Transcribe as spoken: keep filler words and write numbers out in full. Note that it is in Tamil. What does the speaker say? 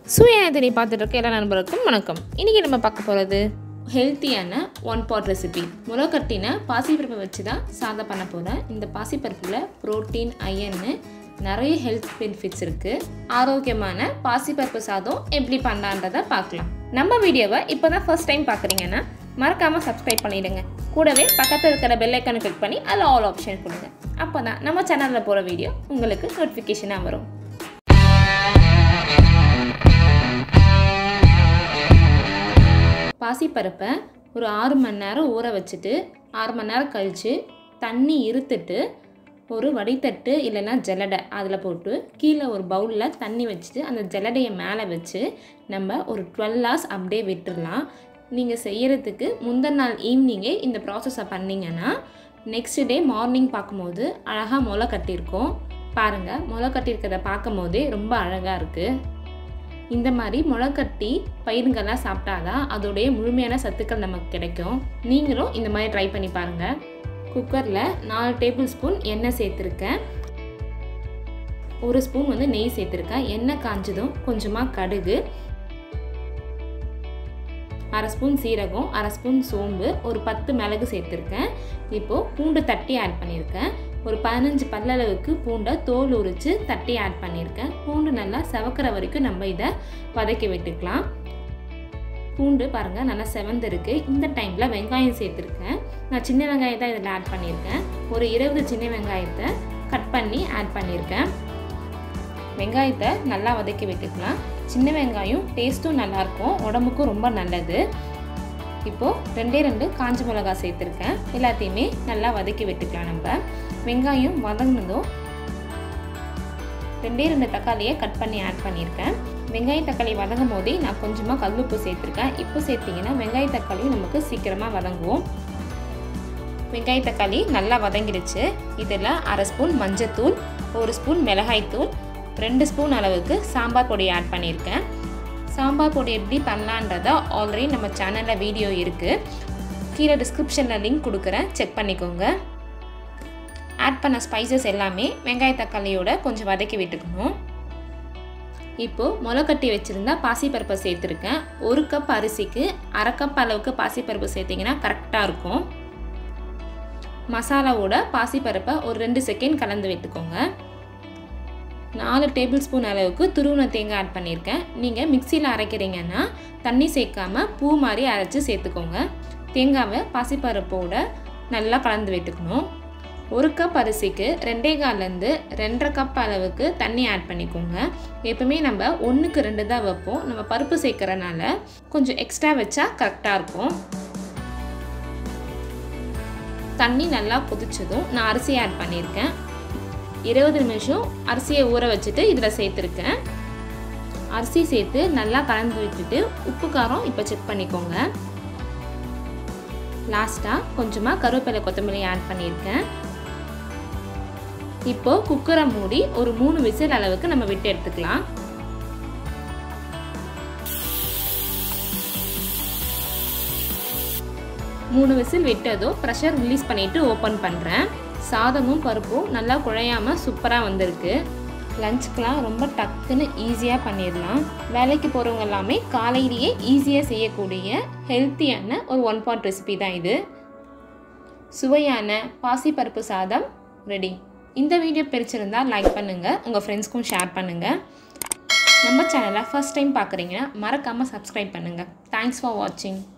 Suvaiyana Theeni பார்த்துட்டு இருக்க எல்லா நண்பர்களுக்கும் வணக்கம். இன்னைக்கு நம்ம பார்க்க போறது ஹெல்த்தியான ஒன் பாட் ரெசிபி. முளைக்கட்டின பாசிப்பருப்பை வச்சு தான் சாதம் பண்ண போறேன். இந்த பாசிப்பருப்புல புரோட்டீன், அயன் நிறைய ஹெல்த் பெனிஃபிட்ஸ் இருக்கு. ஆரோக்கியமான பாசிப்பருப்பு சாதம் எப்படி பண்ணலாம்ன்றதை பார்க்கலாம். நம்ம வீடியோவை இப்போதான் ஃபர்ஸ்ட் டைம் பார்க்குறீங்கன்னா மறக்காம சப்ஸ்கிரைப் பண்ணிடுங்க. கூடவே பக்கத்தில் இருக்கிற பெல் ஐக்கானை கிளிக் பண்ணி அதில் ஆல் ஆப்ஷன் கொடுங்க. அப்போதான் நம்ம சேனலில் போகிற வீடியோ உங்களுக்கு நோட்டிஃபிகேஷனாக வரும். பாசிப்பருப்பை ஒரு ஆறு மணி நேரம் ஊற வச்சுட்டு ஆறு மணி நேரம் கழித்து தண்ணி இருத்துட்டு ஒரு வடித்தட்டு இல்லைன்னா ஜல்லடை அதில் போட்டு கீழே ஒரு பவுலில் தண்ணி வச்சுட்டு அந்த ஜல்லடையை மேலே வச்சு நம்ம ஒரு டுவெல் ஹவர்ஸ் அப்படியே விட்டுடலாம். நீங்கள் செய்கிறதுக்கு முந்தின நாள் ஈவினிங்கே இந்த ப்ராசஸை பண்ணிங்கன்னா நெக்ஸ்ட் டே மார்னிங் பார்க்கும்போது அழகாக முளை கட்டியிருக்கோம். பாருங்கள், முளை கட்டியிருக்கிறத பார்க்கும் போதே ரொம்ப அழகாக இருக்குது. இந்த மாதிரி முளைக்கட்டி பயிருங்கள்லாம் சாப்பிட்டாதான் அதோடைய முழுமையான சத்துக்கள் நமக்கு கிடைக்கும். நீங்களும் இந்த மாதிரி ட்ரை பண்ணி பாருங்கள். குக்கரில் நாலு டேபிள் ஸ்பூன் எண்ணெய் சேர்த்துருக்கேன். ஒரு ஸ்பூன் வந்து நெய் சேர்த்துருக்கேன். எண்ணெய் காஞ்சதும் கொஞ்சமாக கடுகு, அரை ஸ்பூன் சீரகம், அரை ஸ்பூன் சோம்பு, ஒரு பத்து மிளகு சேர்த்துருக்கேன். இப்போது பூண்டு தட்டி ஆட் பண்ணியிருக்கேன். ஒரு பதினஞ்சு பல்லளவுக்கு பூண்டை தோல் உரித்து தட்டி ஆட் பண்ணியிருக்கேன். பூண்டு நல்லா செவக்கிற வரைக்கும் நம்ம இதை வதக்கி விட்டுக்கலாம். பூண்டு பாருங்கள் நல்லா செவந்திருக்கு. இந்த டைமில் வெங்காயம் சேர்த்துருக்கேன். நான் சின்ன வெங்காயத்தை இதில் ஆட் பண்ணியிருக்கேன். ஒரு இருபது சின்ன வெங்காயத்தை கட் பண்ணி ஆட் பண்ணியிருக்கேன். வெங்காயத்தை நல்லா வதக்கி விட்டுக்கலாம். சின்ன வெங்காயம் டேஸ்ட்டும் நல்லாயிருக்கும், உடம்புக்கும் ரொம்ப நல்லது. இப்போது ரெண்டே ரெண்டு காஞ்ச மிளகா சேர்த்துருக்கேன். எல்லாத்தையுமே நல்லா வதக்கி விட்டுக்கலாம். நம்ம வெங்காயம் வதங்கினதும் ரெண்டே ரெண்டு தக்காளியை கட் பண்ணி ஆட் பண்ணியிருக்கேன். வெங்காயம் தக்காளி வதங்கும் போதே நான் கொஞ்சமாக கல்லுப்பு சேர்த்துருக்கேன். இப்போ சேர்த்திங்கன்னா வெங்காய தக்காளியும் நமக்கு சீக்கிரமாக வதங்குவோம். வெங்காய தக்காளி நல்லா வதங்கிடுச்சு. இதில் அரை ஸ்பூன் மஞ்சத்தூள், ஒரு ஸ்பூன் மிளகாய்த்தூள், ரெண்டு ஸ்பூன் அளவுக்கு சாம்பார் பொடி ஆட் பண்ணியிருக்கேன். சாம்பார் பொடி எப்படி பண்ணலான்றத ஆல்ரெடி நம்ம சேனலில் வீடியோ இருக்குது. கீழே டிஸ்கிரிப்ஷனில் லிங்க் கொடுக்குறேன், செக் பண்ணிக்கோங்க. ஆட் பண்ண ஸ்பைசஸ் எல்லாமே வெங்காய தக்காளியோட கொஞ்சம் வதக்கி விட்டுக்கணும். இப்போது முளைக்கட்டி வச்சுருந்தா பாசிப்பருப்பை சேர்த்துருக்கேன். ஒரு கப் அரிசிக்கு அரை கப் அளவுக்கு பாசிப்பருப்பு சேர்த்திங்கன்னா கரெக்டாக இருக்கும். மசாலாவோட பாசிப்பருப்பை ஒரு ரெண்டு செகண்ட் கலந்து விட்டுக்கோங்க. நாலு டேபிள் ஸ்பூன் அளவுக்கு துருவின தேங்காய் ஆட் பண்ணியிருக்கேன். நீங்கள் மிக்சியில் அரைக்கிறீங்கன்னா தண்ணி சேர்க்காமல் பூ மாதிரி அரைச்சி சேர்த்துக்கோங்க. தேங்காவை பாசிப்பருப்போட நல்லா கலந்து விட்டுக்கணும். ஒரு கப் அரிசிக்கு ரெண்டே கால்லேருந்து ரெண்டரை கப் அளவுக்கு தண்ணி ஆட் பண்ணிக்கோங்க. எப்பவுமே நம்ம ஒன்றுக்கு ரெண்டு தான் வைப்போம். நம்ம பருப்பு சேர்க்கறனால கொஞ்சம் எக்ஸ்ட்ரா வச்சா கரெக்டாக இருக்கும். தண்ணி நல்லா கொதிச்சதும் நான் அரிசியை ஆட் பண்ணியிருக்கேன். இருபது நிமிஷம் அரிசியை ஊற வச்சுட்டு இதில் சேர்த்துருக்கேன். அரிசி சேர்த்து நல்லா கலந்து விட்டுட்டு உப்பு காரம் இப்போ செக் பண்ணிக்கோங்க. லாஸ்ட்டாக கொஞ்சமாக கருவேப்பிலை கொத்தமல்லி ஆட் பண்ணியிருக்கேன். இப்போது குக்கரை மூடி ஒரு மூணு விசில் அளவுக்கு நம்ம விட்டு எடுத்துக்கலாம். மூணு விசில் விட்டதோ ப்ரெஷர் ரிலீஸ் பண்ணிவிட்டு ஓப்பன் பண்ணுறேன். சாதமும் பருப்பும் நல்லா குழையாமல் சூப்பராக வந்திருக்கு. லஞ்சுக்கெலாம் ரொம்ப டக்குன்னு ஈஸியாக பண்ணிடலாம். வேலைக்கு போகிறவங்க எல்லாமே காலையிலேயே ஈஸியாக செய்யக்கூடிய ஹெல்த்தியான ஒரு ஒன் பாட் ரெசிபி தான் இது. சுவையான பாசிப்பருப்பு சாதம் ரெடி. இந்த வீடியோ பிடிச்சிருந்தால் லைக் பண்ணுங்கள், உங்கள் ஃப்ரெண்ட்ஸ்க்கும் ஷேர் பண்ணுங்கள். நம்ம சேனலை ஃபர்ஸ்ட் டைம் பார்க்குறீங்கன்னா மறக்காமல் சப்ஸ்கிரைப் பண்ணுங்கள். தேங்க்ஸ் ஃபார் வாட்சிங்.